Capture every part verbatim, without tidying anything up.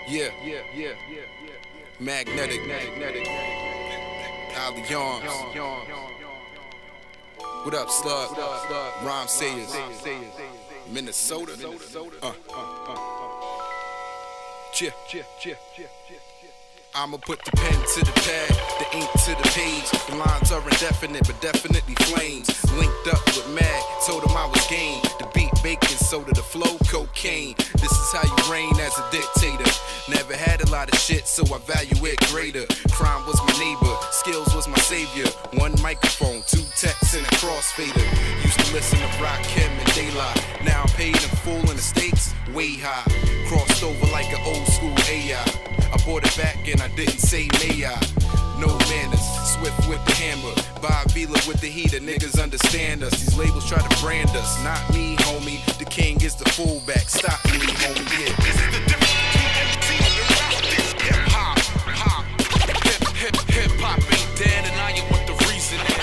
Yeah, yeah, yeah, yeah, yeah. Magnetic, magnetic. Ali Armz. What up, Slug? Rhyme sayers. Minnesota. Uh, uh, uh. Cheer, cheer, cheer, cheer, cheer. I'ma put the pen to the pad, the ink to the page. The lines are indefinite, but definitely flames. Linked up with Mag, told him I was game. The beat baking soda, the flow cocaine. This is how you reign as a dictator. Never had a lot of shit, so I value it greater. Crime was my neighbor, skills was my savior. One microphone, two texts, and a crossfader. Used to listen to Rakim and Daylight. Now I'm paid in full in the States, way high. Crossed over like an old school A I. I bought it back and I didn't say may I. No manners, swift with the hammer. Bob Vila with the heater, niggas understand us. These labels try to brand us, not me, homie. The king is the fullback, stop me, homie, yeah. This is the difference between M C and rap. This hip-hop, hop. Hip, hip, hip-hop ain't dead and I am what the reason is.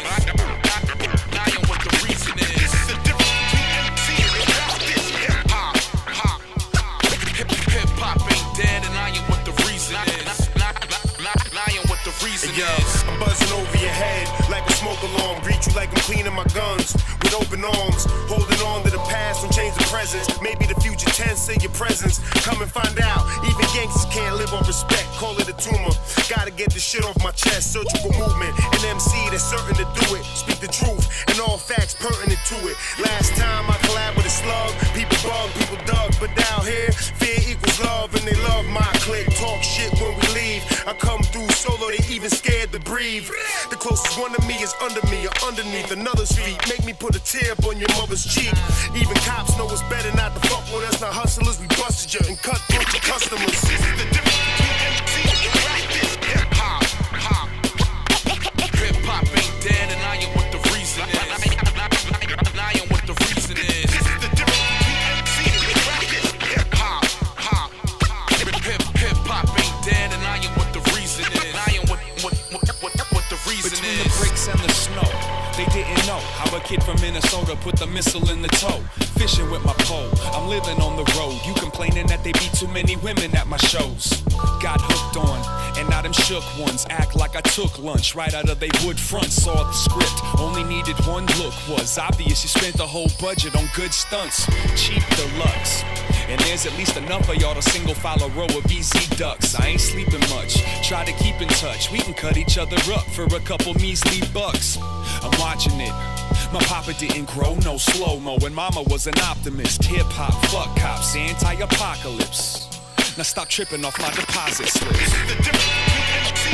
I am what the reason is. This is the difference between M C and rap. This hip-hop, hop. Hip, hip-hop ain't dead and I am what the reason is. I am what the reason hey, yo, is. I'm buzzing over your head like a smoke alarm. Greet you like I'm cleaning my guns with open arms. Holding on to the past, don't change the present. Maybe the future tense in your presence. Come and find out. Even gangsters can't live on respect. Call it a tumor. Gotta get this shit off my chest. Surgical movement. An M C that's certain to do it. Speak the truth and all facts pertinent to it. Last time I collabed with a slug. People bug, people dug. But down here, fear equals love. And they love my clique. Talk shit when we leave. I come through solo, they even scared to breathe. The closest one to me is under me or underneath another's feet. Make me put a tear up on your mother's cheek. Even cops know it's better not to fuck with us. Not hustlers, we busted you and cut through your customers. This is the difference between M C and rap. This hip-hop, hop. Hip-hop ain't dead and I am what the reason is. I am what the reason is. This is the difference between M C and rap. This hip-hop, hop. Hip-hop ain't dead and I am what the reason is. I am what, what, what, what, what the reason Between is. the bricks and the snow, they didn't know how a kid from Minnesota put the missile in the toe. Fishing with my pole, I'm living on the road. You complaining that they be too many women at my shows. Got hooked on, and now them shook ones act like I took lunch right out of they wood front. Saw the script, only needed one look. Was obvious you spent the whole budget on good stunts. Cheap deluxe. And there's at least enough of y'all to single file a row of B Z ducks. I ain't sleeping much, try to keep in touch. We can cut each other up for a couple measly bucks. I'm watching it. My papa didn't grow no slow-mo, and mama was an optimist. Hip-hop, fuck cops, anti-apocalypse. Now stop tripping off my deposit slips. This is the difference between M C